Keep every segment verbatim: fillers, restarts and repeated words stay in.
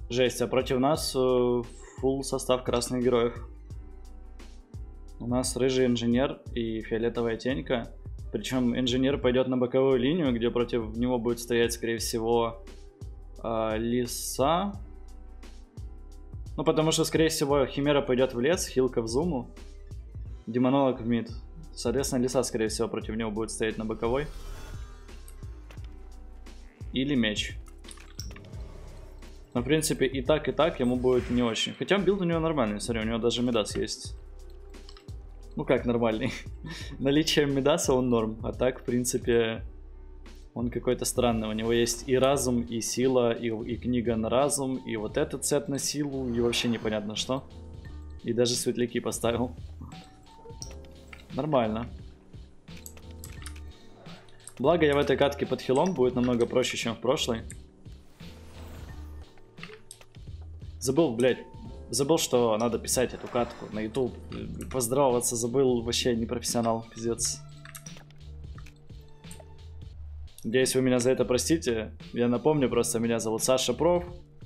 Жесть, а против нас фулл состав красных героев. У нас рыжий инженер и фиолетовая тенька. Причем инженер пойдет на боковую линию, где против него будет стоять, скорее всего, э, лиса. Ну, потому что, скорее всего, химера пойдет в лес, хилка в зуму, демонолог в мид. Соответственно, лиса, скорее всего, против него будет стоять на боковой. Или меч. Но, в принципе, и так, и так ему будет не очень. Хотя билд у него нормальный, смотри, у него даже медас есть. Ну как нормальный? Наличием медаса он норм, а так, в принципе, он какой-то странный. У него есть и разум, и сила, и, и книга на разум, и вот этот сет на силу, и вообще непонятно что. И даже светляки поставил. Нормально. Благо я в этой катке под хилом, будет намного проще, чем в прошлой. Забыл, блядь, забыл, что надо писать эту катку на YouTube. Поздороваться забыл, вообще не профессионал, пиздец. Надеюсь, вы меня за это простите. Я напомню, просто меня зовут Саша Проф.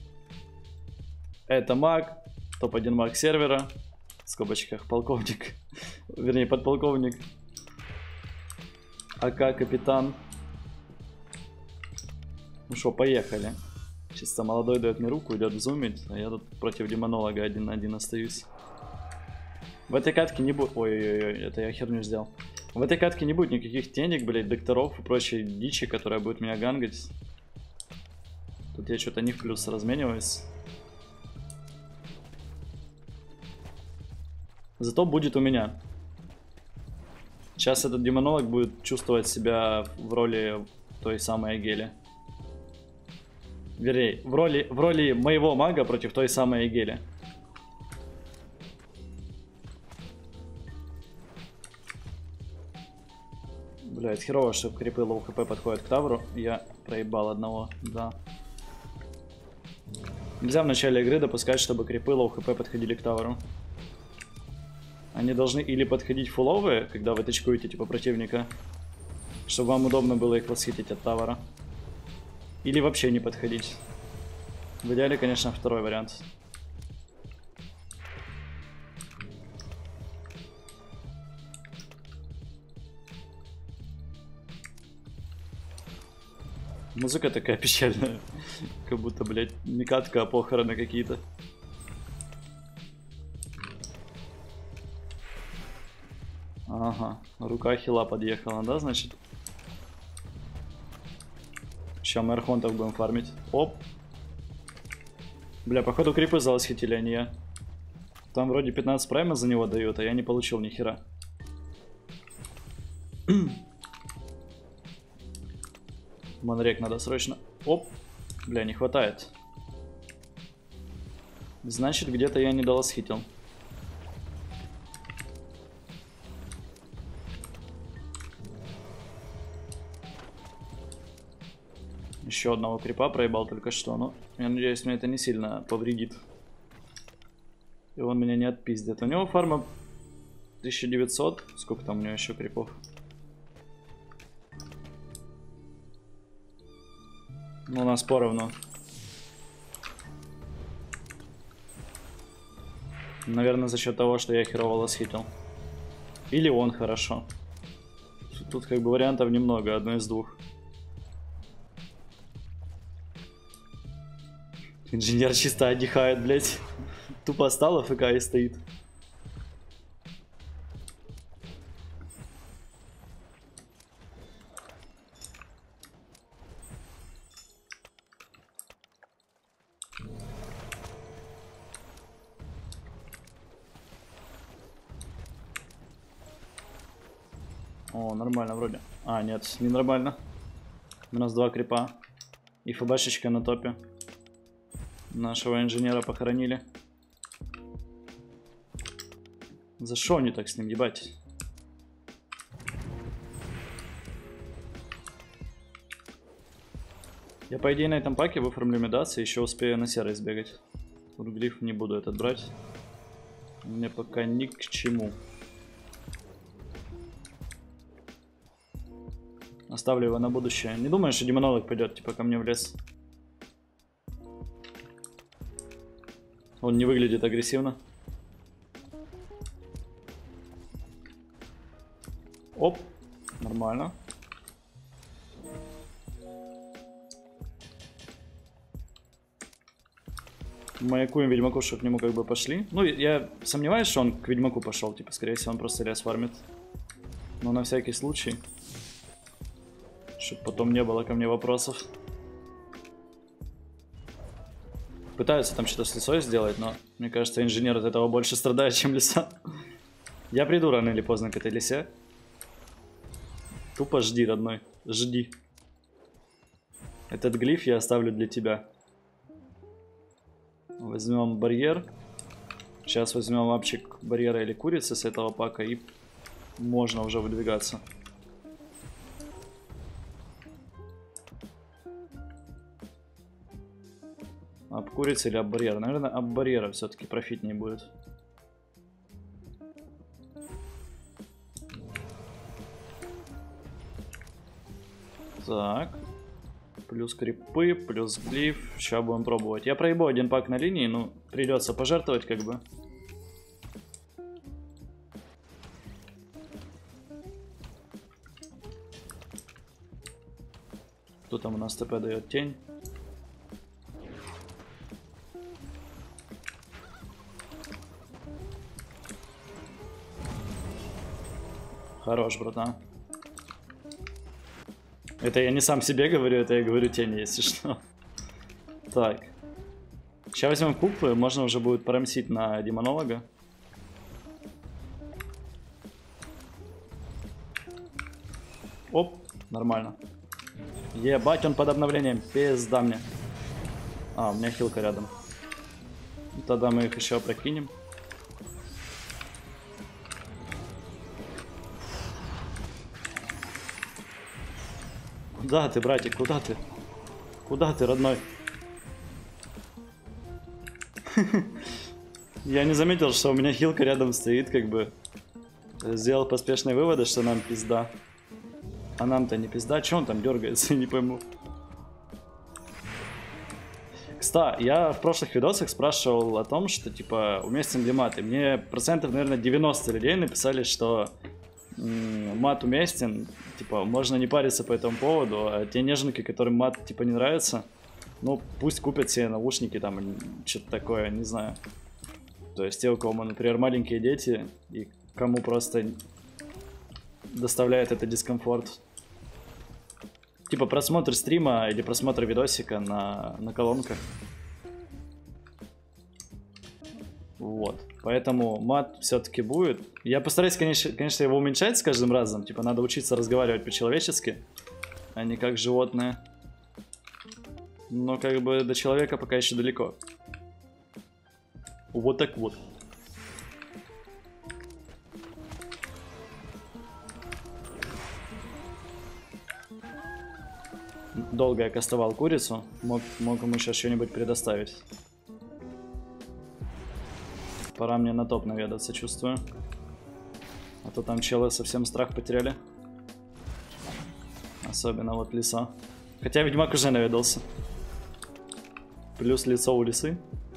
Это маг, топ один маг сервера. В скобочках полковник. Вернее, подполковник. АК капитан. Ну что, поехали. Чисто молодой дает мне руку, идет зумить, а я тут против демонолога один на один остаюсь. В этой катке не будет... Ой-ой-ой, это я херню сделал. В этой катке не будет никаких тенек, блять, докторов и прочей дичи, которая будет меня гангать. Тут я что-то не в плюс размениваюсь. Зато будет у меня. Сейчас этот демонолог будет чувствовать себя в роли той самой Агели. Вернее, в роли, в роли моего мага против той самой Агели. Блять, херово, что крипы лоу хп подходят к тавру. Я проебал одного, да. Нельзя в начале игры допускать, чтобы крипы лоу хп подходили к тавру. Они должны или подходить фуловые, когда вы тычкуете типа противника, чтобы вам удобно было их восхитить от тавра. Или вообще не подходить. В идеале, конечно, второй вариант. Музыка такая печальная. Как будто, блядь, не катка, а похороны какие-то. Ага, рука хила подъехала, да, значит? Сейчас мы архонтов будем фармить. Оп. Бля, походу крипы залосхитили, а не я. Там вроде пятнадцать прайма за него дают, а я не получил ни хера. Монрек надо срочно. Оп. Бля, не хватает. Значит, где-то я не долосхитил. Еще одного крипа проебал только что, но я надеюсь, мне это не сильно повредит. И он меня не отпиздит. У него фарма тысяча девятьсот. Сколько там у него еще крипов? Ну, у нас поровну. Наверное, за счет того, что я херово лосхитил. Или он хорошо. Тут как бы вариантов немного, одно из двух. Инженер чисто отдыхает, блять. Тупо стал АФК и стоит. О, нормально вроде. А, нет, не нормально. У нас два крипа. И ФБшечка на топе. Нашего инженера похоронили. За шо они так с ним, ебать? Я, по идее, на этом паке выформлю медас и еще успею на серый сбегать. Урглиф не буду этот брать. Мне пока ни к чему. Оставлю его на будущее. Не думаю, что демонолог пойдет, типа, ко мне в лес. Он не выглядит агрессивно. Оп, нормально. Маякуем ведьмаку, чтобы к нему как бы пошли. Ну, я сомневаюсь, что он к ведьмаку пошел. Типа, скорее всего, он просто лес фармит. Но на всякий случай. Чтобы потом не было ко мне вопросов. Пытаются там что-то с лесой сделать, но мне кажется, инженер от этого больше страдает, чем леса. Я приду рано или поздно к этой лесе. Тупо жди, родной. Жди. Этот глиф я оставлю для тебя. Возьмем барьер. Сейчас возьмем лапчик барьера или курицы с этого пака. И можно уже выдвигаться. Об курицы или об барьера? Наверное, об барьера все-таки профитнее будет. Так. Плюс крипы, плюс глиф. Сейчас будем пробовать. Я проебу один пак на линии, но придется пожертвовать как бы. Кто там у нас ТП дает? Тень. Хорош, братан. Это я не сам себе говорю, это я говорю тени, если что. Так. Сейчас возьмем куклы, можно уже будет порамсить на демонолога. Оп, нормально. Ебать, он под обновлением, пизда мне. А, у меня хилка рядом. Тогда мы их еще прокинем. Куда ты, братик, куда ты? Куда ты, родной? Я не заметил, что у меня хилка рядом стоит, как бы. Сделал поспешные выводы, что нам пизда. А нам-то не пизда. Че он там дергается, не пойму. Кстати, я в прошлых видосах спрашивал о том, что, типа, уместен ли мат. И мне процентов, наверное, девяносто людей написали, что мат уместен, типа, можно не париться по этому поводу, а те неженки, которым мат, типа, не нравится, ну, пусть купят себе наушники, там, что-то такое, не знаю. То есть те, у кого, например, маленькие дети, и кому просто доставляет это дискомфорт. Типа, просмотр стрима или просмотр видосика на, на колонках. Вот. Поэтому мат все-таки будет. Я постараюсь, конечно, конечно, его уменьшать с каждым разом. Типа, надо учиться разговаривать по-человечески, а не как животное. Но как бы до человека пока еще далеко. Вот так вот. Долго я кастовал курицу. Мог, мог ему сейчас что-нибудь предоставить. Пора мне на топ наведаться, чувствую. А то там челы совсем страх потеряли. Особенно вот лиса. Хотя ведьмак уже наведался. Плюс лицо у лисы.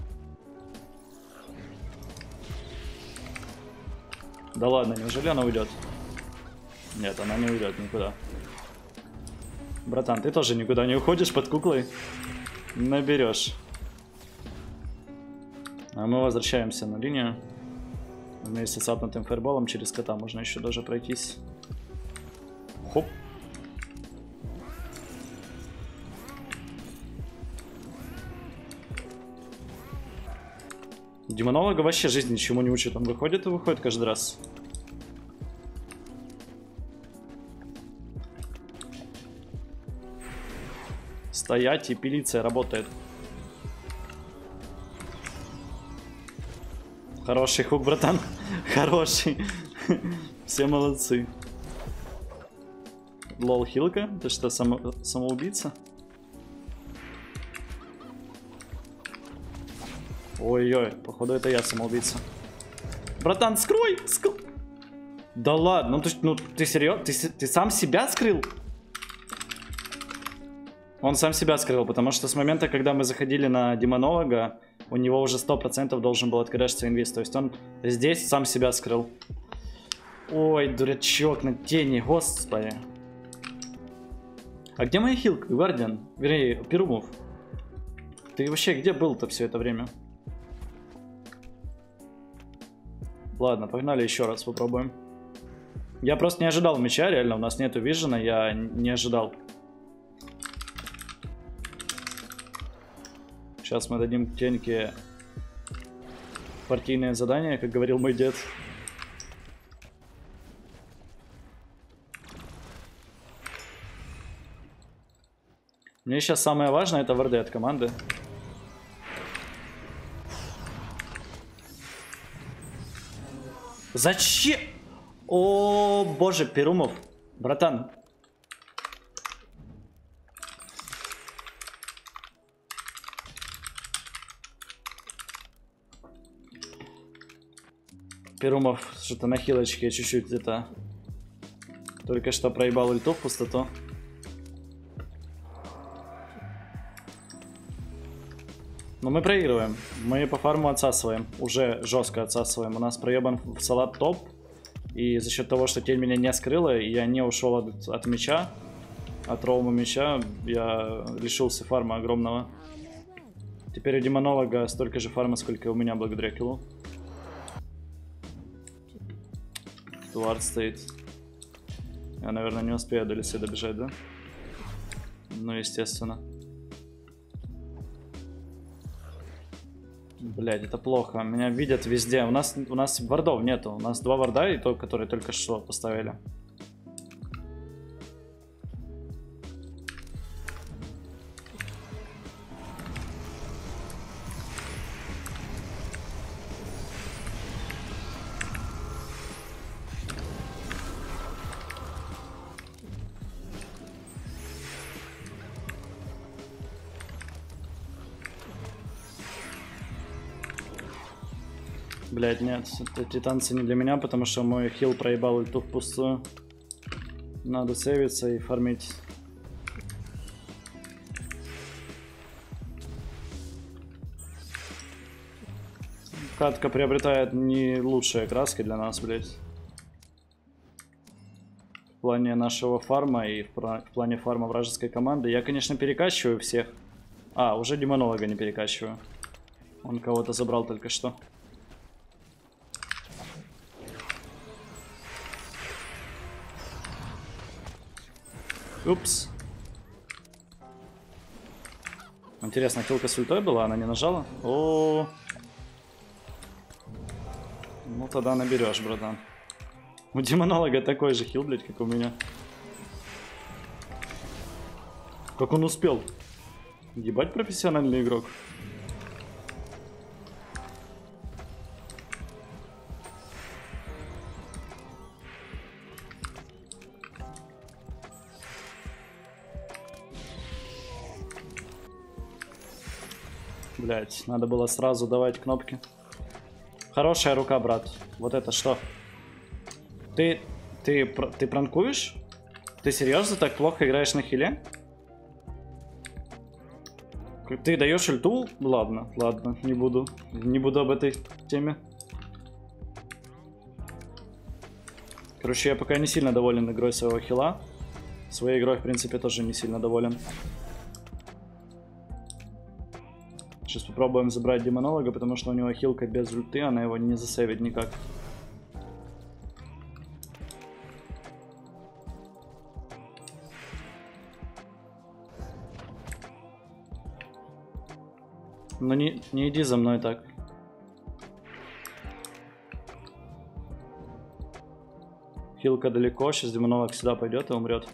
Да ладно, неужели она уйдет? Нет, она не уйдет никуда. Братан, ты тоже никуда не уходишь под куклой? Наберешь. А мы возвращаемся на линию. Вместе с апнутым фаерболом через кота можно еще даже пройтись. Хоп. Демонолога вообще жизнь ничему не учит. Он выходит и выходит каждый раз. Стоять, и пилиция работает. Хороший хук, братан. Хороший. Все молодцы. Лол, хилка. Ты что, само... самоубийца? Ой-ой, походу это я самоубийца. Братан, скрой! Скрой! Да ладно, ну ты, ну, ты серьезно? Ты, ты сам себя скрыл? Он сам себя скрыл, потому что с момента, когда мы заходили на демонолога, у него уже сто процентов должен был открываться инвиз. То есть он здесь сам себя скрыл. Ой, дурачок на тени, господи. А где моя хилка, Гвардиан? Вернее, Перумов. Ты вообще где был-то все это время? Ладно, погнали еще раз попробуем. Я просто не ожидал меча, реально, у нас нету вижена, я не ожидал. Сейчас мы дадим Теньке партийное задание, как говорил мой дед. Мне сейчас самое важное — это варды от команды. Зачем? О, боже, Перумов. Братан. Перумов что-то на хилочке чуть-чуть где-то. Только что проебал ульту в пустоту. Но мы проигрываем. Мы по фарму отсасываем. Уже жестко отсасываем. У нас проебан в салат топ. И за счет того, что тень меня не скрыла, и я не ушел от, от меча, от роума меча, я лишился фарма огромного. Теперь у демонолога столько же фарма, сколько и у меня благодаря киллу. Вард стоит. Я, наверное, не успею до леса добежать, да? Ну, естественно. Блять, это плохо. Меня видят везде. У нас, у нас вардов нету. У нас два варда, и то, которые только что поставили. Блять, нет, эти танцы не для меня, потому что мой хил проебал ульту впустую. Надо сейвиться и фармить. Катка приобретает не лучшие краски для нас, блять. В плане нашего фарма и в плане фарма вражеской команды. Я, конечно, перекачиваю всех. А, уже демонолога не перекачиваю. Он кого-то забрал только что. Упс. Интересно, килка с ультой была, она не нажала? О, -о, -о. Ну тогда наберешь, братан. У демонолога такой же хил, блядь, как у меня. Как он успел? Ебать, профессиональный игрок. Блять, надо было сразу давать кнопки. Хорошая рука, брат. Вот это что? Ты, ты, ты пранкуешь? Ты серьезно так плохо играешь на хиле? Ты даешь ульту? Ладно, ладно, не буду. Не буду об этой теме. Короче, я пока не сильно доволен игрой своего хила. Своей игрой, в принципе, тоже не сильно доволен. Сейчас попробуем забрать демонолога, потому что у него хилка без ульты, она его не засейвит никак. Ну не, не иди за мной так. Хилка далеко, сейчас демонолог сюда пойдет и умрет.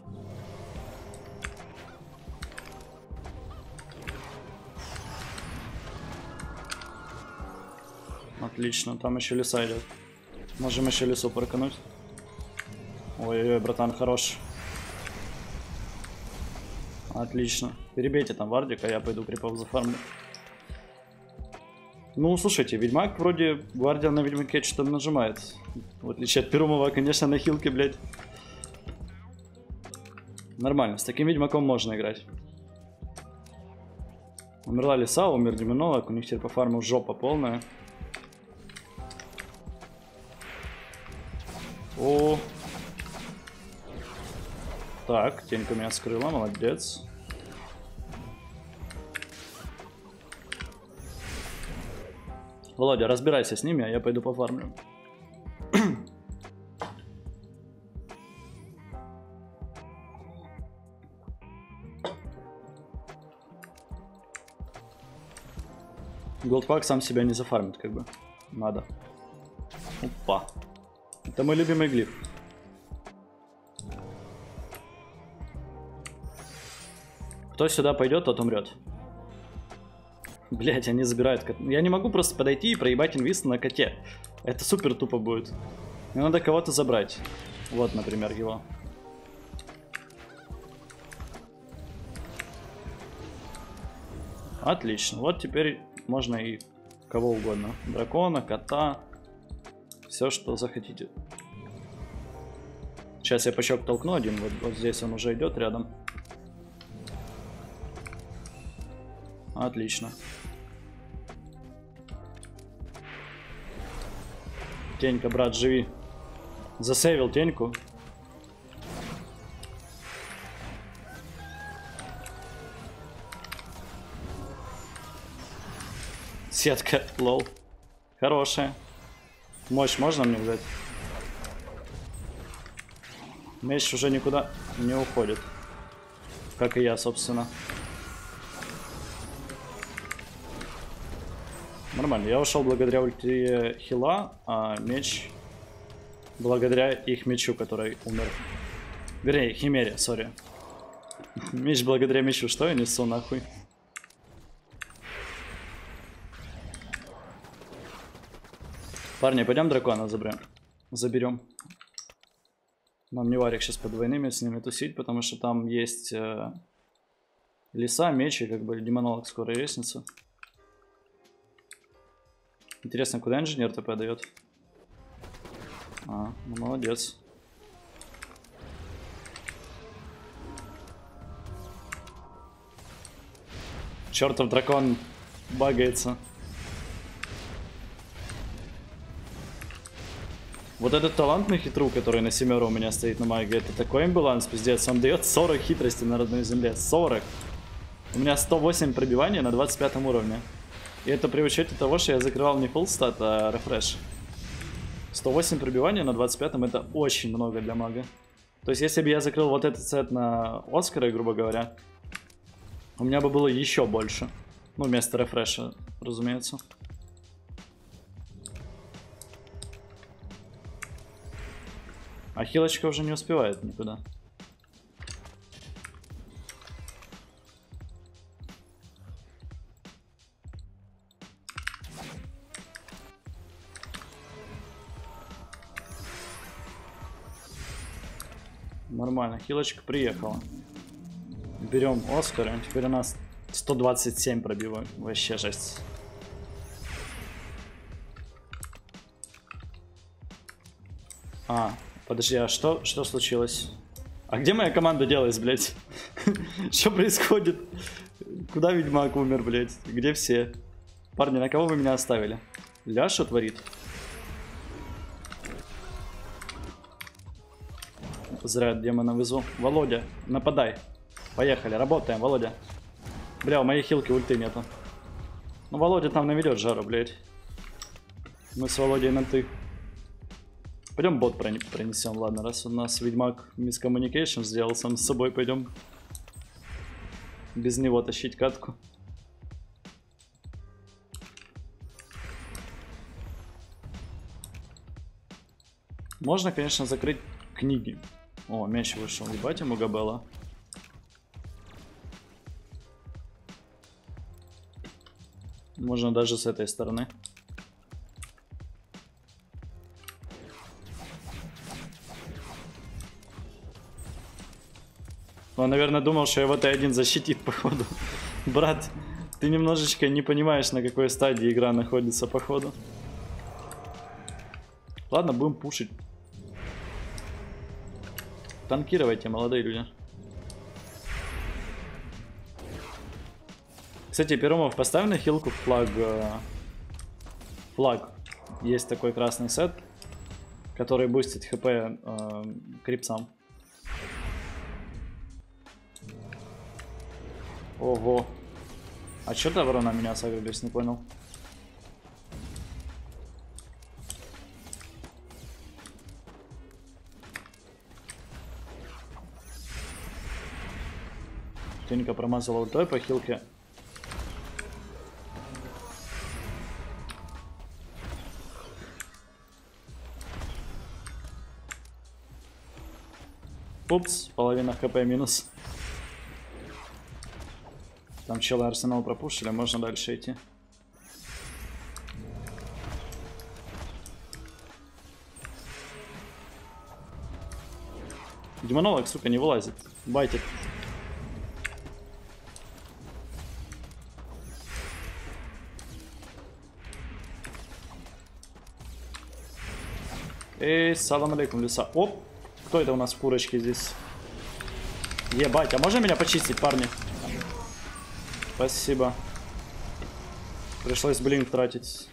Отлично, там еще леса идет. Можем еще лесу прокануть. Ой-ой-ой, братан, хорош. Отлично. Перебейте там вардик, а я пойду крипов зафармлю. Ну, слушайте, ведьмак вроде гвардия на ведьмаке что-то нажимает. В отличие от Перумова, конечно, на хилке, блядь. Нормально, с таким ведьмаком можно играть. Умерла лиса, умер демонолог, у них теперь по фарму жопа полная. О. Так, тенька меня скрыла, молодец. Володя, разбирайся с ними, а я пойду пофармлю. Голдпак сам себя не зафармит, как бы. Надо. Опа. Это мой любимый глиф. Кто сюда пойдет, тот умрет. Блять, они забирают кот. Я не могу просто подойти и проебать инвист на коте. Это супер тупо будет. Мне надо кого-то забрать. Вот, например, его. Отлично. Вот теперь можно и кого угодно. Дракона, кота. Все, что захотите. Сейчас я пощек толкну один. Вот, вот здесь он уже идет рядом. Отлично. Тенька, брат, живи. Засейвил теньку. Сетка, лол. Хорошая. Мощь можно мне взять? Меч уже никуда не уходит. Как и я, собственно. Нормально. Я ушел благодаря ульте хила, а меч благодаря их мечу, который умер. Вернее, химере, сори. Меч благодаря мечу. Что я несу нахуй? Парни, пойдем дракона заберем. Заберем. Нам не варик сейчас под двойными с ними тусить, потому что там есть э, леса, мечи, как бы демонолог скоро лестница. Интересно, куда инженер ТП дает? А, ну молодец. Чертов дракон багается. Вот этот талантный хитру, который на семеро у меня стоит на маге, это такой имбаланс, пиздец. Он дает сорок хитрости на родной земле. сорок. У меня сто восемь пробивания на двадцать пятом уровне. И это при учете того, что я закрывал не full стат, а рефреш. сто восемь пробивания на двадцать пятом это очень много для мага. То есть если бы я закрыл вот этот сет на Оскара, грубо говоря, у меня бы было еще больше. Ну, вместо рефреша, разумеется. А хилочка уже не успевает никуда. Нормально, хилочка приехала. Берем Оскара, теперь у нас сто двадцать семь пробиваем. Вообще жесть. А, подожди, а что, что случилось? А где моя команда делась, блядь? Что происходит? Куда ведьмак умер, блядь? Где все? Парни, на кого вы меня оставили? Ля что творит? Зря демона везу. Володя, нападай. Поехали, работаем, Володя. Бля, у моей хилки ульты нету. Ну, Володя там наведет жару, блядь. Мы с Володей на ты. Пойдем бот пронесем, ладно, раз у нас ведьмак мискоммуникейшн сделал сам с собой, пойдем без него тащить катку. Можно, конечно, закрыть книги. О, меч вышел, ебать ему габела. Можно даже с этой стороны. Он, наверное, думал, что его Т один защитит, походу. Брат, ты немножечко не понимаешь, на какой стадии игра находится, походу. Ладно, будем пушить. Танкировайте, молодые люди. Кстати, Перумов, поставь на хилку флаг. Флаг. Есть такой красный сет, который бустит хп э, крипсам. Ого. А чё Тавро на меня согрелись, не понял. Тенька промазала ультой по хилке. Упс, половина хп минус. Там челы Арсенал пропушили, можно дальше идти. Демонолог, сука, не вылазит. Байтит. Эй, салам алейкум, леса. Оп, кто это у нас в курочке здесь? Ебать, а можно меня почистить, парни? Спасибо. Пришлось блинк тратить.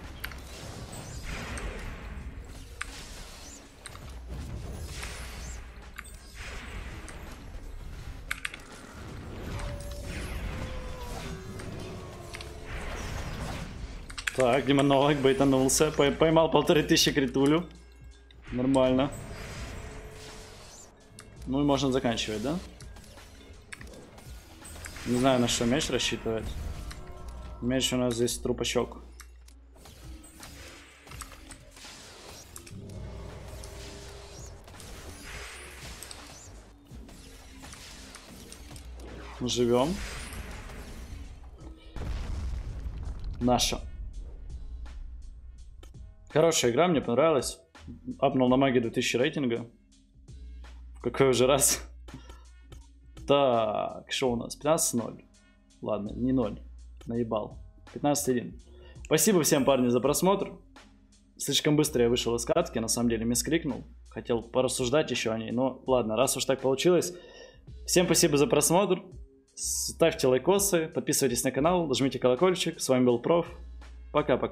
Так, демонолог бейтанулся. Поймал полторы тысячи критулю. Нормально. Ну и можно заканчивать, да? Не знаю, на что меч рассчитывать. Меч у нас здесь трупачок. Живем. Наша. Хорошая игра, мне понравилась. Апнул на магии две тысячи рейтинга. В какой уже раз? Так, что у нас? пятнадцать ноль. Ладно, не ноль. Наебал. пятнадцать один. Спасибо всем, парни, за просмотр. Слишком быстро я вышел из катки, на самом деле мискрикнул. Хотел порассуждать еще о ней, но ладно, раз уж так получилось. Всем спасибо за просмотр. Ставьте лайкосы, подписывайтесь на канал, жмите колокольчик. С вами был Проф. Пока-пока.